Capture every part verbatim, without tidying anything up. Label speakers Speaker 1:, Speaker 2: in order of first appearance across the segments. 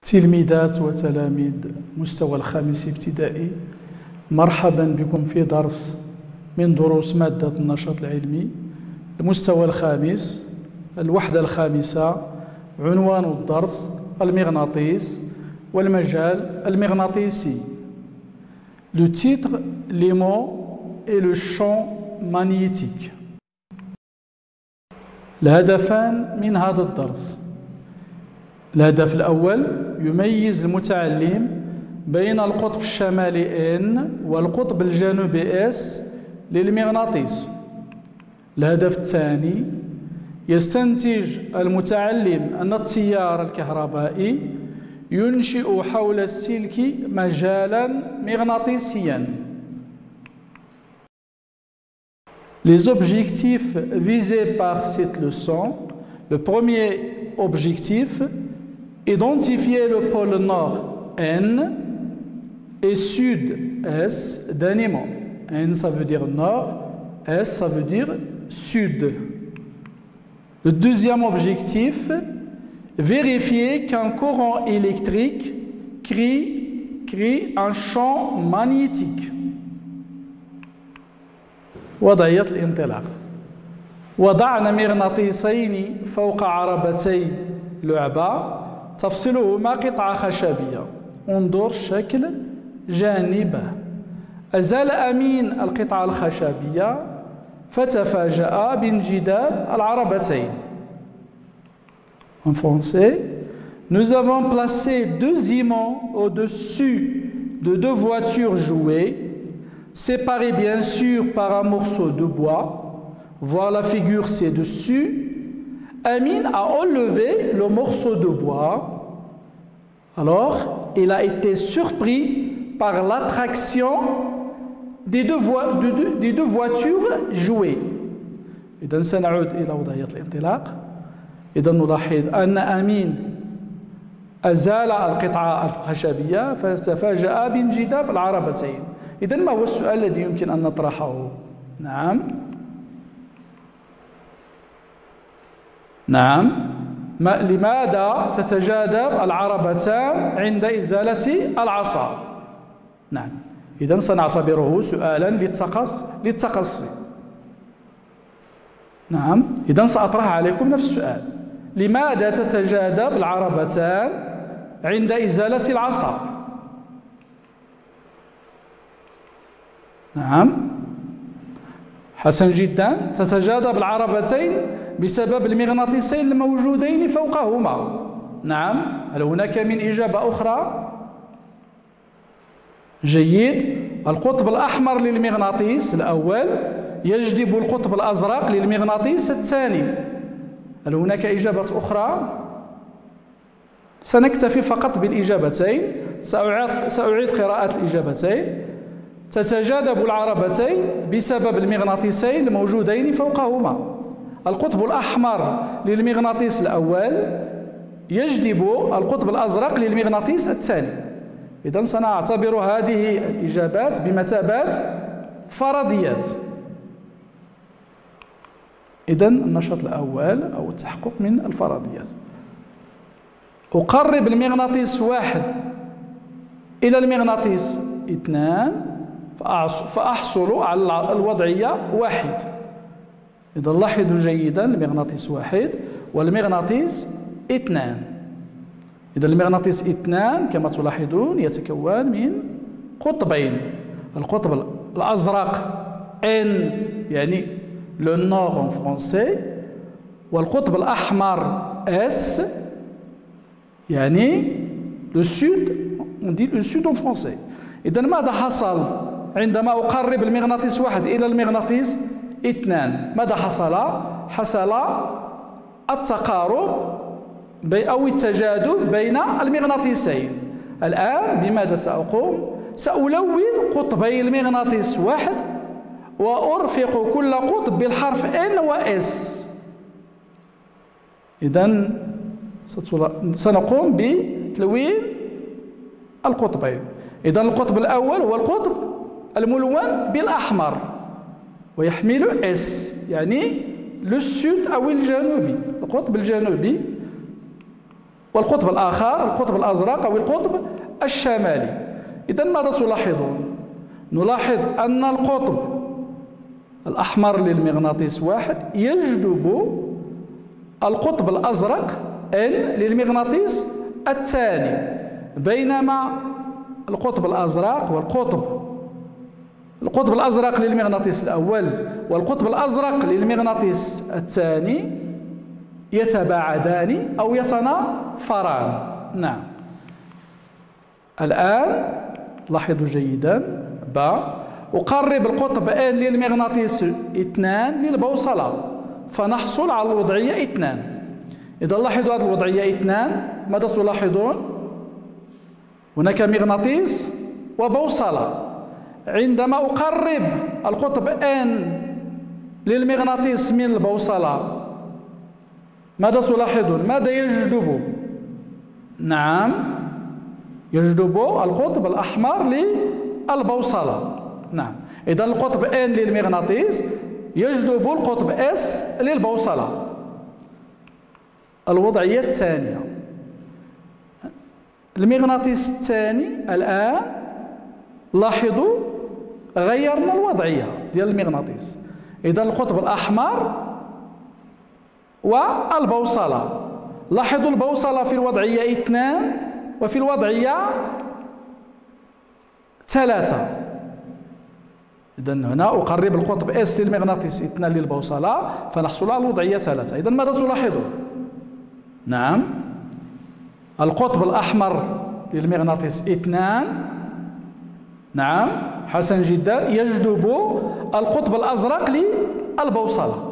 Speaker 1: تلميذات وتلاميذ مستوى الخامس ابتدائي، مرحبا بكم في درس من دروس مادة النشاط العلمي المستوى الخامس الوحدة الخامسة. عنوان الدرس المغناطيس والمجال المغناطيسي. Le titre, les mots et le champ magnétique. الهدفان من هذا الدرس: الهدف الأول يميز المتعلم بين القطب الشمالي N والقطب الجنوبي S للمغناطيس. الهدف الثاني يستنتج المتعلم أن التيار الكهربائي ينشئ حول السلك مجالا مغناطيسيا. Les objectifs visés par cette leçon. Le premier objectif: identifier le pôle nord N et sud S d'un aimant. N ça veut dire nord, S ça veut dire sud. Le deuxième objectif: vérifier qu'un courant électrique crée, crée un champ magnétique. وضعية الانطلاق: وضعنا مغناطيسين فوق عربتي لعبة تفصلهما قطعة خشبية. انظر شكل جانبه. أزال أمين القطعة الخشبية فتفاجأ بانجذاب العربتين. En français, nous avons placé deux aimants au-dessus de deux voitures jouées, séparées bien sûr par un morceau de bois. Voir la figure ci-dessus. Amin a enlevé le morceau de bois. Alors, il a été surpris par l'attraction des deux, de, de, des deux voitures jouées. إذا سنعود إلى وضعية الانطلاق. إذا نلاحظ أن أمين أزال القطعة الخشبية فتفاجأ بانجذاب العربتين. إذا ما هو السؤال الذي يمكن أن نطرحه؟ نعم نعم ما لماذا تتجاذب العربتان عند إزالة العصا؟ نعم، إذن سنعتبره سؤالا للتقص للتقصي. نعم، إذن سأطرح عليكم نفس السؤال: لماذا تتجاذب العربتان عند إزالة العصا؟ نعم، حسن جدا. تتجاذب العربتين بسبب المغناطيسين الموجودين فوقهما. نعم، هل هناك من إجابة أخرى؟ جيد. القطب الأحمر للمغناطيس الأول يجذب القطب الأزرق للمغناطيس الثاني. هل هناك إجابة أخرى؟ سنكتفي فقط بالإجابتين. سأعيد, سأعيد قراءة الإجابتين. تتجاذب العربتين بسبب المغناطيسين الموجودين فوقهما. القطب الأحمر للمغناطيس الأول يجذب القطب الأزرق للمغناطيس الثاني. إذن سنعتبر هذه الإجابات بمثابة فرضيات. إذن النشاط الأول أو التحقق من الفرضيات: أقرب المغناطيس واحد إلى المغناطيس اثنان فأحصل على الوضعية واحد. إذا لاحظوا جيدا المغناطيس واحد والمغناطيس اثنان. إذا المغناطيس اثنان كما تلاحظون يتكون من قطبين: القطب الأزرق N يعني le nord en français، والقطب الأحمر S يعني le sud، on dit le sud en français. إذا ماذا حصل عندما أقرب المغناطيس واحد إلى المغناطيس اثنان؟ ماذا حصل؟ حصل التقارب أو التجاذب بين المغناطيسين. الآن بماذا سأقوم؟ سألون قطبي المغناطيس واحد وأرفق كل قطب بالحرف N و S. إذن سنقوم بتلوين القطبين. إذن القطب الأول هو القطب الملون بالأحمر ويحمل S يعني لو سود أو الجنوبي، القطب الجنوبي. والقطب الآخر القطب الأزرق أو القطب الشمالي. إذا ماذا تلاحظون؟ نلاحظ أن القطب الأحمر للمغناطيس واحد يجذب القطب الأزرق N للمغناطيس الثاني، بينما القطب الأزرق والقطب القطب الأزرق للمغناطيس الأول والقطب الأزرق للمغناطيس الثاني يتباعدان أو يتنافران. نعم. الآن لاحظوا جيدا ب أقرب القطب N للمغناطيس اثنان للبوصلة فنحصل على الوضعية اثنان. إذا لاحظوا هذه الوضعية اثنان ماذا تلاحظون؟ هناك مغناطيس وبوصلة. عندما أقرب القطب N للمغناطيس من البوصلة ماذا تلاحظون؟ ماذا يجذب؟ نعم، يجذب القطب الأحمر للبوصلة. نعم. إذا القطب N للمغناطيس يجذب القطب S للبوصلة. الوضعية الثانية، المغناطيس الثاني الآن لاحظوا غيرنا الوضعية ديال المغناطيس. إذا القطب الأحمر والبوصلة، لاحظوا البوصلة في الوضعية اثنان وفي الوضعية ثلاثة. إذا هنا أقرب القطب S للمغناطيس اثنان للبوصلة فنحصل على الوضعية ثلاثة. إذا ماذا تلاحظون؟ نعم، القطب الأحمر للمغناطيس اثنان، نعم حسن جدا، يجذب القطب الأزرق للبوصلة.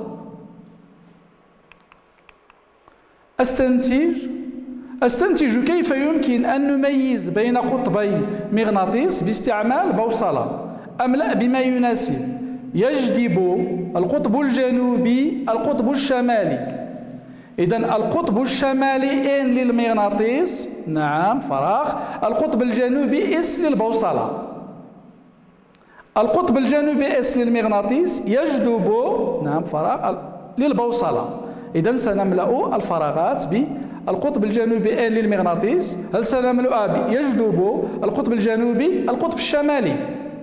Speaker 1: استنتج استنتج كيف يمكن أن نميز بين قطبي مغناطيس باستعمال بوصلة. أملأ بما يناسب. يجذب القطب الجنوبي القطب الشمالي. إذن القطب الشمالي N للمغناطيس، نعم فراغ، القطب الجنوبي S للبوصلة. القطب الجنوبي S للمغناطيس يجذب، نعم فراغ، للبوصلة. إذن سنملأ الفراغات بالقطب الجنوبي N للمغناطيس. هل سنملأها بيجذب القطب الجنوبي القطب الشمالي؟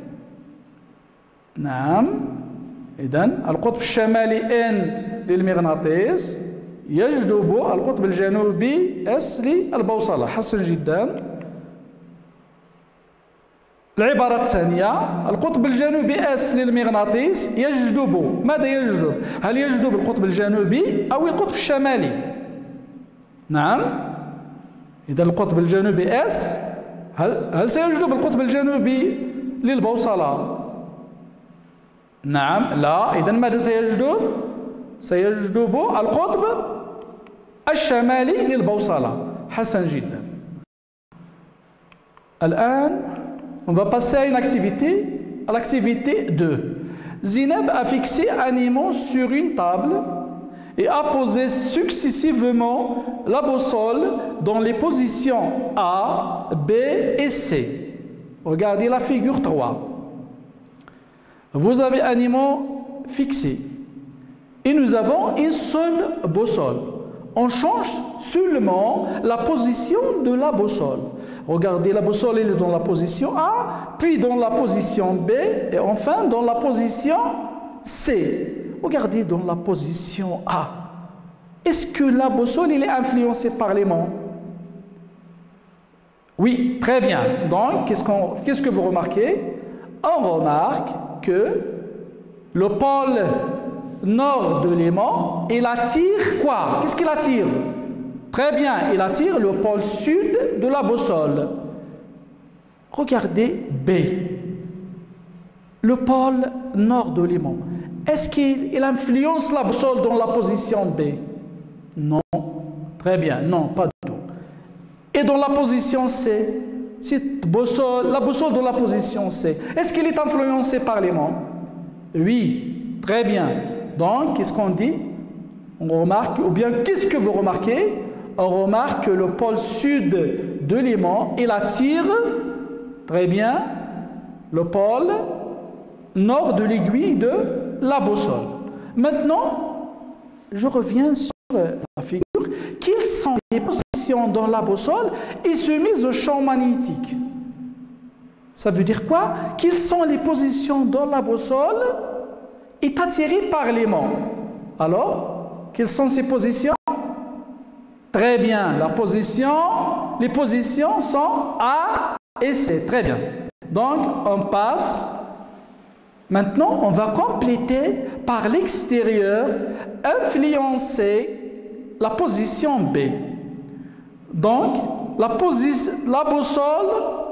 Speaker 1: نعم. إذن القطب الشمالي N للمغناطيس يجذب القطب الجنوبي S للبوصلة. حسن جدا. العبارة الثانية، القطب الجنوبي S للمغناطيس يجذب، ماذا يجذب؟ هل يجذب القطب الجنوبي أو القطب الشمالي؟ نعم. إذا القطب الجنوبي S هل, هل سيجذب القطب الجنوبي للبوصلة؟ نعم لا. إذا ماذا سيجذب؟ سيجذب القطب الشمالي للبوصلة. حسن جدا. الآن on va passer à une activité, à l'activité deux. Zineb a fixé un aimant sur une table et a posé successivement la boussole dans les positions A, B et C. Regardez la figure trois. Vous avez un aimant fixé et nous avons une seule boussole. On change seulement la position de la boussole. Regardez, la boussole elle est dans la position A, puis dans la position B et enfin dans la position C. Regardez dans la position A. Est-ce que la boussole elle est influencée par l'aimant? Oui, très bien. Donc, qu'est-ce qu'on, qu'est-ce que vous remarquez? On remarque que le pôle nord de l'aimant, il attire quoi? Qu'est-ce qu'il attire? Très bien, il attire le pôle sud de la boussole. Regardez B. Le pôle nord de l'aimant. Est-ce qu'il il influence la boussole dans la position B? Non. Très bien, non, pas du tout. Et dans la position C, cette boussole, la boussole dans la position C, est-ce qu'elle est influencée par l'aimant? Oui, très bien. Donc, qu'est-ce qu'on dit? On remarque, ou bien qu'est-ce que vous remarquez? On remarque que le pôle sud de l'aimant, il attire, très bien, le pôle nord de l'aiguille de la boussole. Maintenant, je reviens sur la figure. Quelles sont les positions positions dans la boussole est soumise au champ magnétique. Ça veut dire quoi? Quelles sont les positions dans la boussole est attirée par l'aimant. Alors, quelles sont ces positions? Très bien, la position, les positions sont A et C. Très bien. Donc, on passe. Maintenant, on va compléter par l'extérieur, influencer la position B. Donc, la, la boussole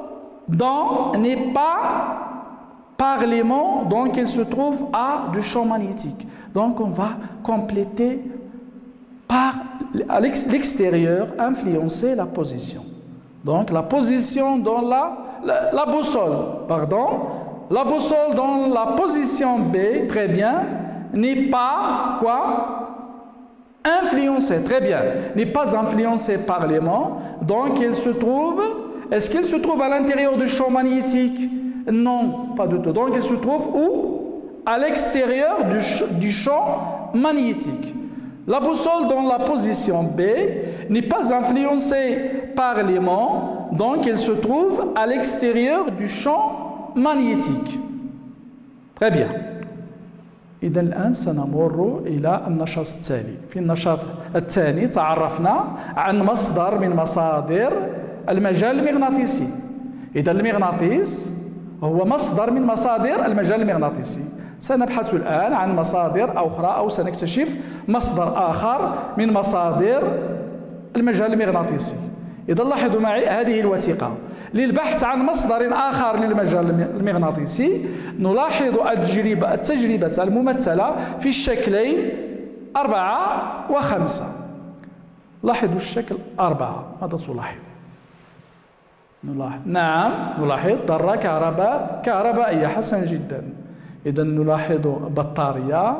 Speaker 1: n'est pas par l'aimant, donc elle se trouve à du champ magnétique. Donc, on va compléter par l'extérieur, influencer la position. Donc, la position dans la, la, la boussole, pardon, la boussole dans la position B, très bien, n'est pas quoi? Influencée, très bien, n'est pas influencée par l'aimant. Donc, elle se trouve, est-ce qu'elle se trouve à l'intérieur du champ magnétique? Non, pas du tout. Donc, elle se trouve où? À l'extérieur du, du champ magnétique. La boussole dans la position B n'est pas influencée par l'aimant, donc elle se trouve à l'extérieur du champ magnétique. Très bien. إذا الآن سنمر إلى النشاط التالي. في النشاط الثاني تعرفنا عن مصدر من مصادر المجال المغناطيسي. إذا المغناطيس هو مصدر من مصادر المجال المغناطيسي. سنبحث الآن عن مصادر أخرى أو سنكتشف مصدر آخر من مصادر المجال المغناطيسي. إذا لاحظوا معي هذه الوثيقة. للبحث عن مصدر آخر للمجال المغناطيسي نلاحظ التجربة التجربة الممثلة في الشكلين أربعة وخمسة. لاحظوا الشكل أربعة، ماذا تلاحظ؟ نلاحظ نعم نلاحظ ذرة كهرباء كهربائية، حسن جدا. إذا نلاحظ بطارية،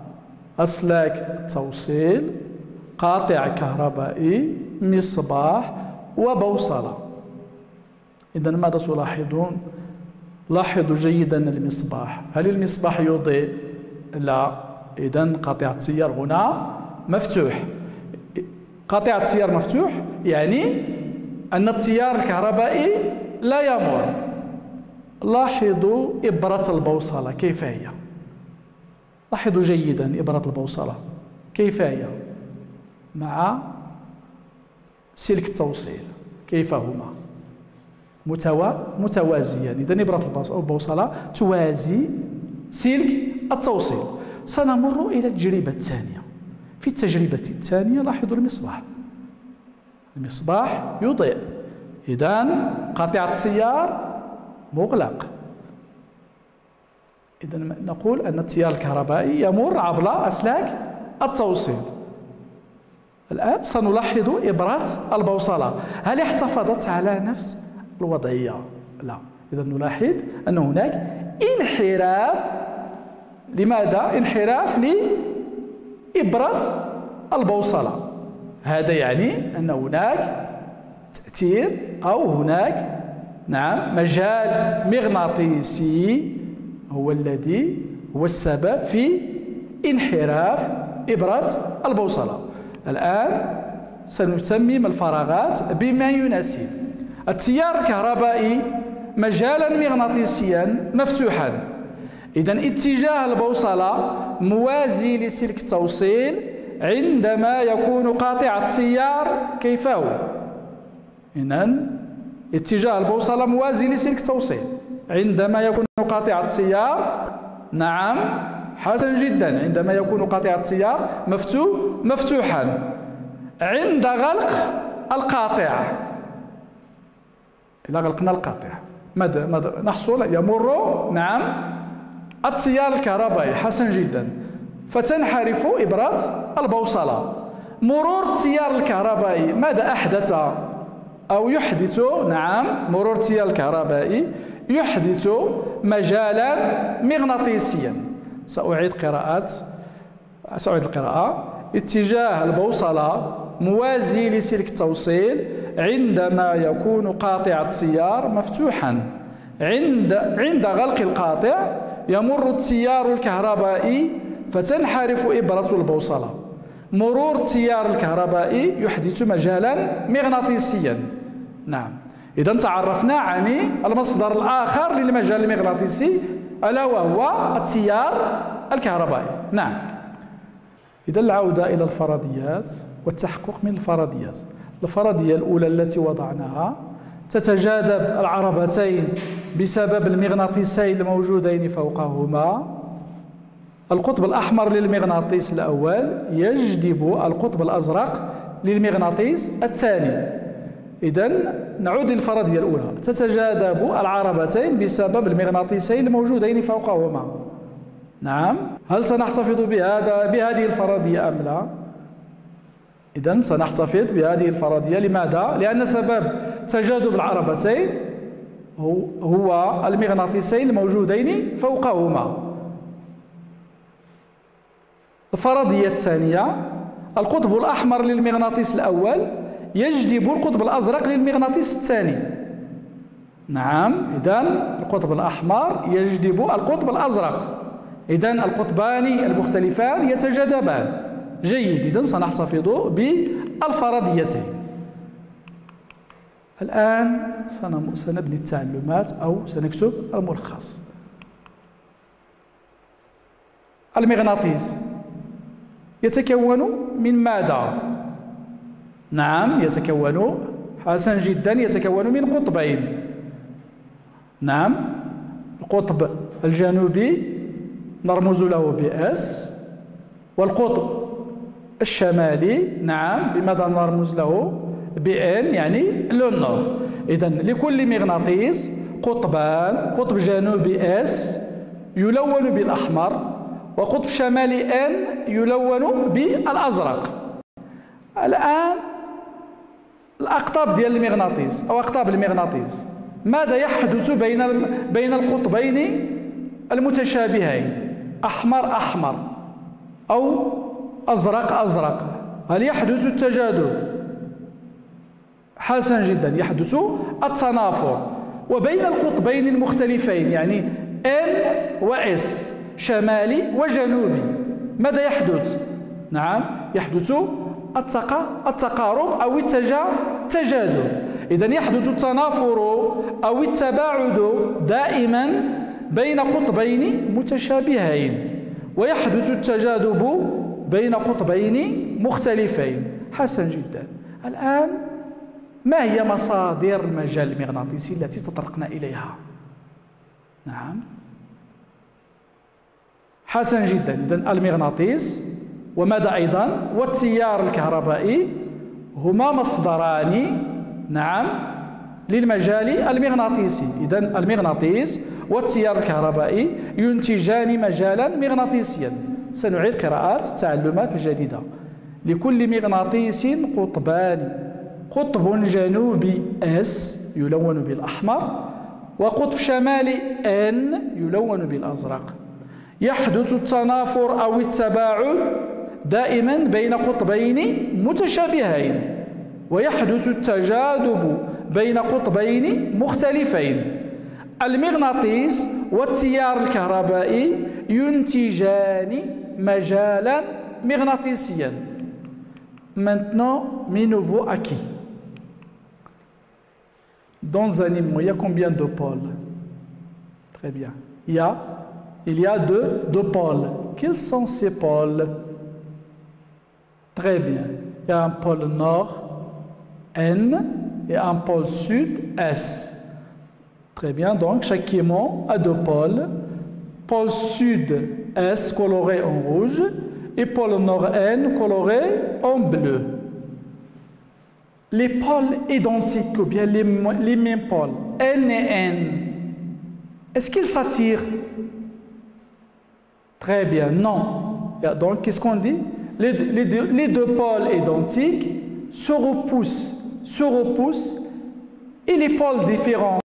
Speaker 1: أسلاك توصيل، قاطع كهربائي، مصباح وبوصلة. إذا ماذا تلاحظون؟ لاحظوا جيدا المصباح. هل المصباح يضيء؟ لا. إذا قاطع التيار هنا مفتوح. قاطع التيار مفتوح يعني أن التيار الكهربائي لا يمر. لاحظوا إبرة البوصلة كيف هي. لاحظوا جيدا إبرة البوصلة كيف هي مع سلك التوصيل، كيف هما متوا متوازيان. إذا إبرة البوصلة توازي سلك التوصيل. سنمر إلى التجربة الثانية. في التجربة الثانية لاحظوا المصباح. المصباح يضيء. إذا قاطع التيار مغلق. إذا نقول أن التيار الكهربائي يمر عبر أسلاك التوصيل. الآن سنلاحظ إبرة البوصلة، هل احتفظت على نفس الوضعية؟ لا. إذا نلاحظ أن هناك انحراف. لماذا؟ انحراف لإبرة البوصلة. هذا يعني أن هناك تأثير أو هناك نعم مجال مغناطيسي هو الذي هو السبب في انحراف إبرة البوصلة. الآن سنتمم الفراغات بما يناسب. التيار الكهربائي مجالا مغناطيسيا مفتوحا. إذا اتجاه البوصلة موازي لسلك التوصيل عندما يكون قاطع التيار كيف هو. إذا اتجاه البوصلة موازي لسلك التوصيل عندما يكون قاطع التيار نعم حسن جدا عندما يكون قاطع التيار مفتوح مفتوحا. عند غلق القاطع، إذا غلقنا القاطع ماذا ماذا نحصل؟ يمر نعم التيار الكهربائي، حسن جدا، فتنحرف إبرة البوصلة. مرور التيار الكهربائي ماذا أحدث أو يحدث؟ نعم مرور التيار الكهربائي يحدث مجالا مغناطيسيا. سأعيد قراءات سأعيد القراءة. اتجاه البوصلة موازي لسلك التوصيل عندما يكون قاطع التيار مفتوحا. عند عند غلق القاطع يمر التيار الكهربائي فتنحرف إبرة البوصلة. مرور التيار الكهربائي يحدث مجالا مغناطيسيا. نعم، إذا تعرفنا عن المصدر الآخر للمجال المغناطيسي ألا وهو التيار الكهربائي. نعم، إذا العودة إلى الفرضيات والتحقق من الفرضيات. الفرضية الأولى التي وضعناها: تتجاذب العربتين بسبب المغناطيسين الموجودين فوقهما. القطب الأحمر للمغناطيس الأول يجذب القطب الأزرق للمغناطيس الثاني. إذن نعود للفرضية الأولى: تتجاذب العربتين بسبب المغناطيسين الموجودين فوقهما. نعم، هل سنحتفظ بهذا بهذه الفرضية أم لا؟ إذن سنحتفظ بهذه الفرضية. لماذا؟ لأن سبب تجاذب العربتين هو المغناطيسين الموجودين فوقهما. الفرضية الثانية: القطب الأحمر للمغناطيس الأول يجذب القطب الأزرق للمغناطيس الثاني. نعم، إذن القطب الأحمر يجذب القطب الأزرق، إذن القطبان المختلفان يتجاذبان. جيد، إذن سنحتفظ بالفرضيتين. الآن سنبني التعلمات أو سنكتب الملخص. المغناطيس يتكون من ماذا؟ نعم، يتكون حسن جدا يتكون من قطبين. نعم، القطب الجنوبي نرمز له بإس، والقطب الشمالي نعم بماذا نرمز له؟ بإن، يعني لو نور. إذن لكل مغناطيس قطبان: قطب جنوبي إس يلون بالأحمر، وقطب شمالي إن يلون بالأزرق. الآن الأقطاب ديال المغناطيس أو أقطاب المغناطيس، ماذا يحدث بين بين القطبين المتشابهين؟ أحمر أحمر أو أزرق أزرق، هل يحدث التجاذب؟ حسن جدا، يحدث التنافر. وبين القطبين المختلفين يعني N و S، شمالي وجنوبي، ماذا يحدث؟ نعم، يحدث التقارب أو التجاذب. إذن يحدث التنافر أو التباعد دائما بين قطبين متشابهين، ويحدث التجاذب بين قطبين مختلفين. حسن جدا. الآن ما هي مصادر المجال المغناطيسي التي تطرقنا إليها؟ نعم، حسن جدا. إذن المغناطيس وماذا أيضا؟ والتيار الكهربائي هما مصدران نعم للمجال المغناطيسي. إذن المغناطيس والتيار الكهربائي ينتجان مجالا مغناطيسيا. سنعيد قراءة التعلمات الجديدة. لكل مغناطيس قطبان: قطب جنوبي S يلون بالأحمر، وقطب شمالي N يلون بالأزرق. يحدث التنافر أو التباعد دائما بين قطبين متشابهين، ويحدث التجاذب بين قطبين مختلفين. المغناطيس والتيار الكهربائي ينتجان مجالا مغناطيسيا. Maintenant, mes nouveaux acquis. Dans un aimant, il y a combien de pôles? Très bien. Il y a, il y a deux, deux pôles. Quels sont ces pôles? Très bien. Il y a un pôle nord, N, et un pôle sud, S. Très bien. Donc, chaque aimant a deux pôles. Pôle sud, S, coloré en rouge, et pôle nord N coloré en bleu. Les pôles identiques ou bien les, les mêmes pôles N et N, est-ce qu'ils s'attirent? Très bien, non. Donc qu'est-ce qu'on dit? les, les, deux, les deux pôles identiques se repoussent, se repoussent et les pôles différents